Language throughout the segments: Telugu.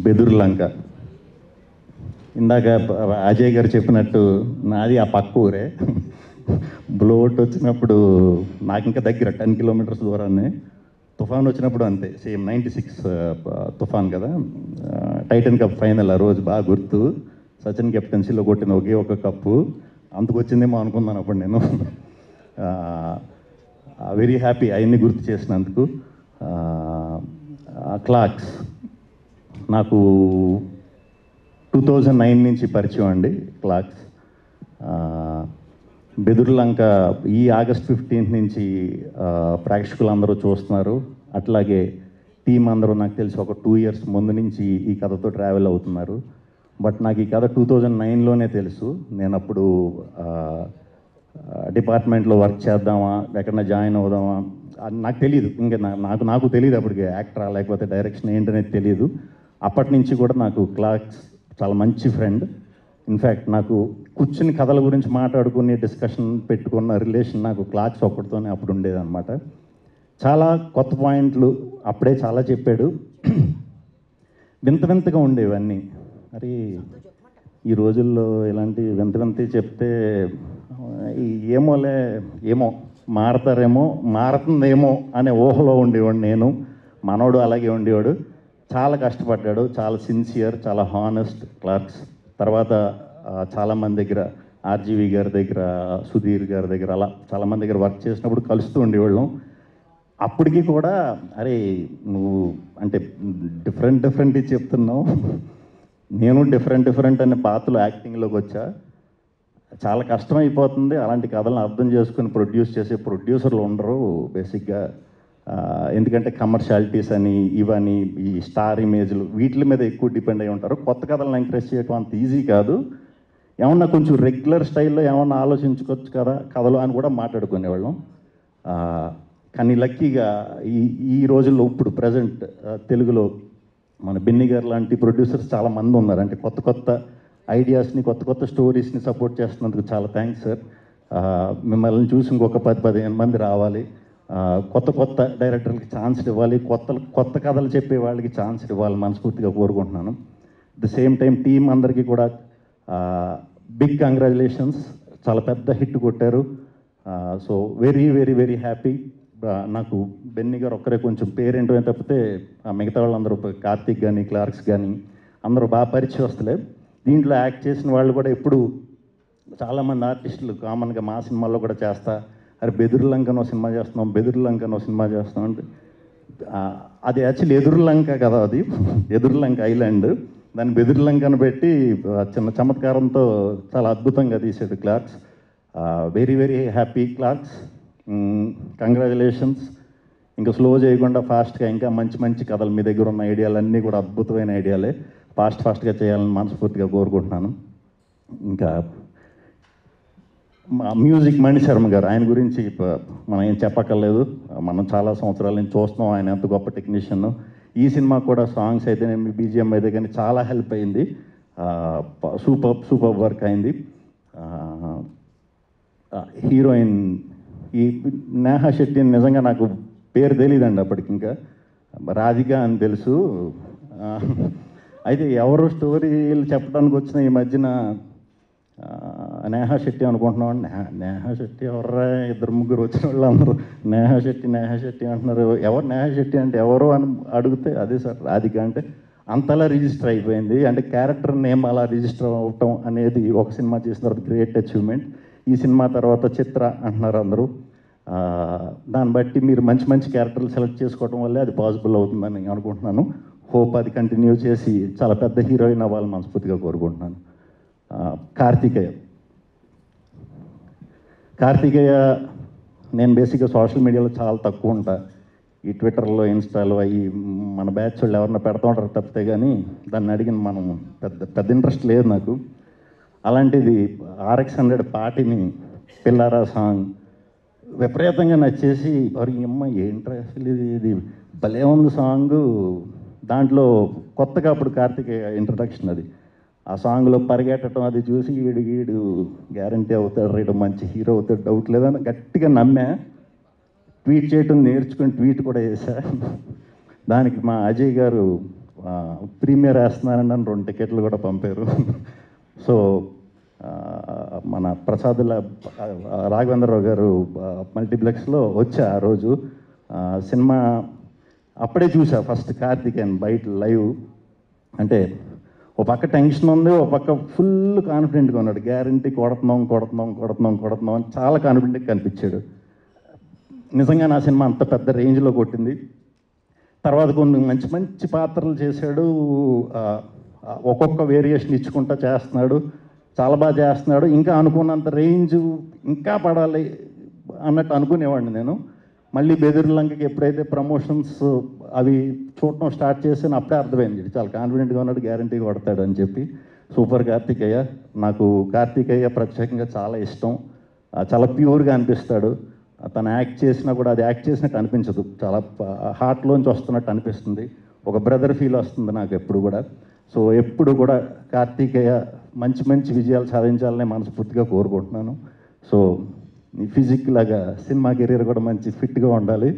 బెదురులంక. ఇందాక అజయ్ గారు చెప్పినట్టు నాది ఆ పక్క ఊరే. బ్లోట్ వచ్చినప్పుడు నాకు ఇంకా దగ్గర 10 కిలోమీటర్స్ దూరాన్ని. తుఫాన్ వచ్చినప్పుడు అంతే, సేమ్ 96 తుఫాన్ కదా. టైటన్ కప్ ఫైనల్ ఆ రోజు బాగా గుర్తు. సచిన్ కెప్టెన్సీలో కొట్టిన ఒకే ఒక కప్పు, అందుకు వచ్చిందేమో అనుకున్నాను అప్పుడు నేను. వెరీ హ్యాపీ అవన్నీ గుర్తు చేసినందుకు. క్లాక్స్ నాకు 2009 నుంచి పరిచయం అండి. క్లాక్స్ బెదురులంక ఈ ఆగస్ట్ 15 నుంచి ప్రేక్షకులు అందరూ చూస్తున్నారు. అట్లాగే టీం అందరూ నాకు తెలిసి ఒక 2 years ముందు నుంచి ఈ కథతో ట్రావెల్ అవుతున్నారు. బట్ నాకు ఈ కథ 2009లోనే తెలుసు. నేను అప్పుడు డిపార్ట్మెంట్లో వర్క్ చేద్దామా, ఎక్కడన్నా జాయిన్ అవుదామా అని నాకు తెలియదు. ఇంకా నాకు తెలియదు అప్పటికి యాక్టరా లేకపోతే డైరెక్షన్ ఏంటనేది తెలియదు. అప్పటి నుంచి కూడా నాకు క్లాక్స్ చాలా మంచి ఫ్రెండ్. ఇన్ఫ్యాక్ట్ నాకు కూర్చుని కథల గురించి మాట్లాడుకుని డిస్కషన్ పెట్టుకున్న రిలేషన్ నాకు క్లాక్స్ ఒక్కడితోనే అప్పుడు ఉండేదన్నమాట. చాలా కొత్త పాయింట్లు అప్పుడే చాలా చెప్పాడు. వింత వింతగా ఉండేవన్నీ. మరి ఈ రోజుల్లో ఇలాంటి వింత వింత చెప్తే ఏమో మారతారేమో, మారుతుందేమో అనే ఊహలో ఉండేవాడు నేను. మనోడు అలాగే ఉండేవాడు. చాలా కష్టపడ్డాడు, చాలా సిన్సియర్, చాలా హానెస్ట్ క్లాక్స్. తర్వాత చాలామంది దగ్గర, ఆర్జీవి గారి దగ్గర, సుధీర్ గారి దగ్గర, అలా చాలామంది దగ్గర వర్క్ చేసినప్పుడు కలుస్తూ ఉండేవాళ్ళం. అప్పటికి కూడా అరే నువ్వు అంటే డిఫరెంట్ చెప్తున్నావు, నేను డిఫరెంట్ అనే పాత్రలు యాక్టింగ్లోకి వచ్చా. చాలా కష్టమైపోతుంది, అలాంటి కథలను అర్థం చేసుకుని ప్రొడ్యూస్ చేసే ప్రొడ్యూసర్లు ఉండరు బేసిక్గా. ఎందుకంటే కమర్షియాలిటీస్ అని ఇవని ఈ స్టార్ ఇమేజ్లు వీటి మీద ఎక్కువ డిపెండ్ అయి ఉంటారు. కొత్త కథలను ఎంకరేజ్ చేయడం అంత ఈజీ కాదు. ఏమన్నా కొంచెం రెగ్యులర్ స్టైల్లో ఏమన్నా ఆలోచించుకోవచ్చు కదా కథలు అని కూడా మాట్లాడుకునేవాళ్ళం. కానీ లక్కీగా ఈ రోజుల్లో ఇప్పుడు ప్రజెంట్ తెలుగులో మన బెన్నీ గారు లాంటి ప్రొడ్యూసర్స్ చాలామంది ఉన్నారు. అంటే కొత్త ఐడియాస్ని, కొత్త స్టోరీస్ని సపోర్ట్ చేస్తున్నందుకు చాలా థ్యాంక్స్ సార్. మిమ్మల్ని చూసి ఇంకొక 10-15 మంది రావాలి. కొత్త డైరెక్టర్లకి ఛాన్స్ ఇవ్వాలి, కొత్త కథలు చెప్పే వాళ్ళకి ఛాన్స్ ఇవ్వాలి మనస్ఫూర్తిగా కోరుకుంటున్నాను. ద సేమ్ టైం టీం అందరికీ కూడా బిగ్ కంగ్రాచులేషన్స్, చాలా పెద్ద హిట్ కొట్టారు. So very happy. నాకు బెన్నీ గారు ఒక్కరే కొంచెం పేరేంటో తప్పితే మిగతా వాళ్ళందరూ కార్తీక్ కానీ క్లార్క్స్ కానీ అందరూ బాగా పరిచయస్తులే. దీంట్లో యాక్ట్ చేసిన వాళ్ళు కూడా ఎప్పుడు చాలామంది ఆర్టిస్టులు కామన్గా మా సినిమాల్లో కూడా చేస్తా, అరే బెదురులంకనో సినిమా చేస్తున్నాం అంటే అది యాక్చువల్లీ ఎదురులంక కదా, అది ఎదురులంక ఐలాండ్. దాన్ని బెదురులంకను పెట్టి చిన్న చమత్కారంతో చాలా అద్భుతంగా తీసాడు Clarks. Very happy Clarks. Congratulations. ఇంకా స్లో చేయకుండా ఫాస్ట్గా ఇంకా మంచి కథలు, మీ దగ్గర ఉన్న ఐడియాలన్నీ కూడా అద్భుతమైన ఐడియాలే, ఫాస్ట్గా చేయాలని మనస్ఫూర్తిగా కోరుకుంటున్నాను. ఇంకా మ్యూజిక్ మణిశర్మ గారు, ఆయన గురించి మనం ఏం చెప్పక్కర్లేదు. మనం చాలా సంవత్సరాల నుంచి చూస్తున్నాం ఆయన ఎంత గొప్ప టెక్నీషియన్. ఈ సినిమా కూడా సాంగ్స్ అయితే బీజిఎం అయితే కానీ చాలా హెల్ప్ అయింది. సూపర్ వర్క్ అయింది. హీరోయిన్ ఈ నేహా శెట్టి నిజంగా నాకు పేరు తెలియదండి అప్పటికి, ఇంకా రాధిక అని తెలుసు. అయితే ఎవరు స్టోరీలు చెప్పడానికి వచ్చిన ఈ మధ్యన నేహా శెట్టి అనుకుంటున్నామండి. నేహా శెట్టి ఎవర్రా, 2-3 వచ్చిన వాళ్ళు అందరూ నేహా శెట్టి అంటున్నారు. ఎవరు నేహా శెట్టి అంటే ఎవరు అని అడిగితే అదే సార్ రాధిక అంటే అంతలా రిజిస్టర్ అయిపోయింది. అంటే క్యారెక్టర్ నేమ్ అలా రిజిస్టర్ అవటం అనేది ఒక సినిమా చేసిన తర్వాత గ్రేట్ అచీవ్మెంట్. ఈ సినిమా తర్వాత చిత్ర అంటున్నారు అందరూ. దాన్ని బట్టి మీరు మంచి క్యారెక్టర్లు సెలెక్ట్ చేసుకోవడం వల్లే అది పాసిబుల్ అవుతుందని నేను అనుకుంటున్నాను. హోప్ అది కంటిన్యూ చేసి చాలా పెద్ద హీరోయిన్ అవ్వాలని మనస్ఫూర్తిగా కోరుకుంటున్నాను. కార్తికేయ నేను బేసిక్గా సోషల్ మీడియాలో చాలా తక్కువ ఉంటా. ఈ ట్విట్టర్లో, ఇన్స్టాలో అవి మన బ్యాచ్ వాళ్ళు ఎవరన్నా పెడతా ఉంటారు తప్పితే కానీ దాన్ని అడిగిన మనం పెద్ద ఇంట్రెస్ట్ లేదు నాకు. అలాంటిది RX100 పాటిని పిల్లారా సాంగ్ విపరీతంగా నచ్చేసి మరి అమ్మ ఏంట్రా అసలు ఇది భలే ఉంది సాంగ్. దాంట్లో కొత్తగా అప్పుడు కార్తికేయ ఇంట్రడక్షన్ అది. ఆ సాంగ్లో పరిగెట్టడం అది చూసి వీడు గ్యారంటీ అవుతాడు, రేడు మంచి హీరో అవుతాడు, డౌట్ లేదని గట్టిగా నమ్మా. ట్వీట్ చేయటం నేర్చుకుని ట్వీట్ కూడా చేశా. దానికి మా అజయ్ గారు ప్రీమియర్ వేస్తున్నానని నన్ను 2 టికెట్లు కూడా పంపారు. సో మన ప్రసాదుల రాఘవేంద్రరావు గారు మల్టీప్లెక్స్లో వచ్చా ఆ రోజు. సినిమా అప్పుడే చూసా ఫస్ట్ కార్తికేయన్ బయట లైవ్. అంటే ఓ పక్క టెన్షన్ ఉంది, ఓ పక్క ఫుల్ కాన్ఫిడెంట్గా ఉన్నాడు. గ్యారంటీ కొడుతున్నాం అని చాలా కాన్ఫిడెంట్గా కనిపించాడు. నిజంగా నా సినిమా అంత పెద్ద రేంజ్లో కొట్టింది. తర్వాత కొన్ని మంచి మంచి పాత్రలు చేశాడు. ఒక్కొక్క వేరియేషన్ ఇచ్చుకుంటా చేస్తున్నాడు. చాలా బాగా చేస్తున్నాడు. ఇంకా అనుకున్నంత రేంజ్ ఇంకా పడాలి అన్నట్టు అనుకునేవాడిని నేను. మళ్ళీ బెదురులంకకి ఎప్పుడైతే ప్రమోషన్స్ అవి చూడటం స్టార్ట్ చేసాను అప్పుడే అర్థమైంది చాలా కాన్ఫిడెంట్గా ఉన్నాడు, గ్యారంటీ కొడతాడు అని చెప్పి. సూపర్ కార్తికేయ. నాకు కార్తికేయ ప్రత్యేకంగా చాలా ఇష్టం. చాలా ప్యూర్గా అనిపిస్తాడు. తను యాక్ట్ చేసినా కూడా అది యాక్ట్ చేసినట్టు అనిపించదు, చాలా హార్ట్లోంచి వస్తున్నట్టు అనిపిస్తుంది. ఒక బ్రదర్ ఫీల్ వస్తుంది నాకు ఎప్పుడు కూడా. సో ఎప్పుడు కూడా కార్తికేయ మంచి మంచి విజయాలు సాధించాలని మనస్ఫూర్తిగా కోరుకుంటున్నాను. సో నీ ఫిజిక్ లాగా సినిమా కెరీర్ కూడా మంచి ఫిట్గా ఉండాలి.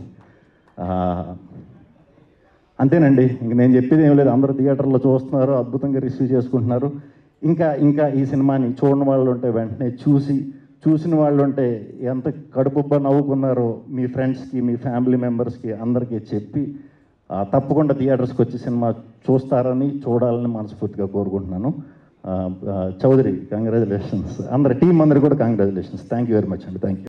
అంతేనండి, ఇంక నేను చెప్పేది ఏం లేదు. అందరూ థియేటర్లో చూస్తున్నారు, అద్భుతంగా రిసీవ్ చేసుకుంటున్నారు. ఇంకా ఈ సినిమాని చూడని వాళ్ళు ఉంటే వెంటనే చూసిన వాళ్ళు ఉంటే ఎంత కడుపుబ్బా నవ్వుకున్నారో మీ ఫ్రెండ్స్కి, మీ ఫ్యామిలీ మెంబర్స్కి అందరికీ చెప్పి తప్పకుండా థియేటర్స్కి వచ్చి సినిమా చూస్తారని, చూడాలని మనస్ఫూర్తిగా కోరుకుంటున్నాను. చౌదరి, కంగ్రాచులేషన్స్. అందరి టీం అందరికి కూడా congratulations. Thank you very much అండి. Thank you.